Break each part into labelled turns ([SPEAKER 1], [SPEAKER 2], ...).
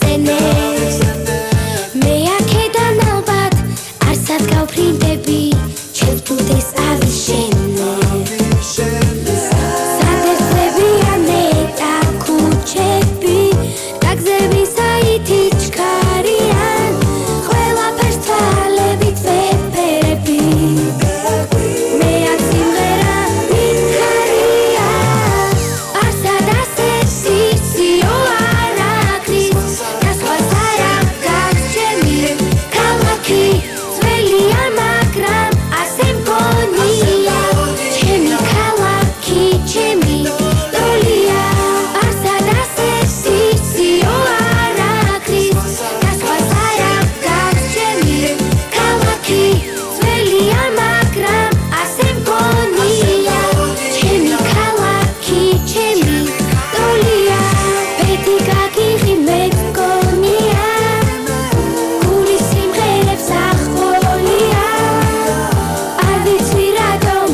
[SPEAKER 1] ხსენებს მე აქედან ალბათ არსად გავფრინდები ჩემს ბუდეს ავიშენებს სადერწებიანე და ქუჩები ტაგზები საითი ჩქარიან ყველაფერს თვალებით ვეფერები მე აქ სიმღერა მითხარია არსად ასეთ სიციო არ აქვს და სხვას არ აქვს ჩემი ქალაქი ძველია მაგრამ ასე მგონია ჩემი ქალაქი ჩემი დროია არსად ასეთ სიციო არ აქვს და სხვას არ აქვს ჩემი ქალაქი ძველია მაგრამ ასე მგონია ჩემი ქალაქი ჩემი დროია ბედი გაგიღი მე მგონია გული სიმღერებს ახბოლია არ ვიცი რატომ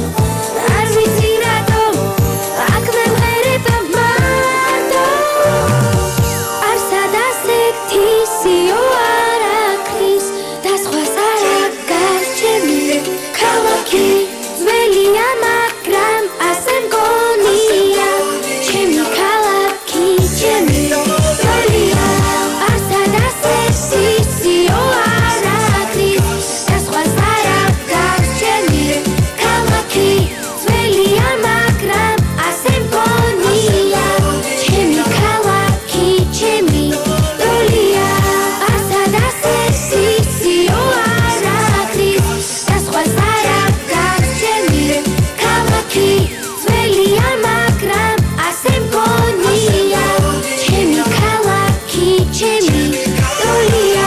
[SPEAKER 1] აქ მემღერებ მარტო არსად ასეთი სიო არ აქვს და სხვას არ აქვს ჩემი ქალაქი ძველია მაგრამ ასე მგონია ჩემი ქალაქი ჩემი დროია არსად ასეთი სიო არ აქვს და სხვას არ აქვს ჩემი ქალაქი ძველია მაგრამ ასე მგონია ჩემი ქალაქი ჩემი დროია არსად ასეთი სიო არ აქვს და სხვას არ აქვს ჩემი ქალაქი ძველია მაგრამ ასე მგონია ჩემი ქალაქი ჩემი დროია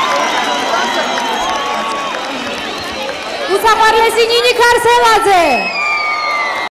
[SPEAKER 2] უსაყვარლესი ნინი ქარსელაძე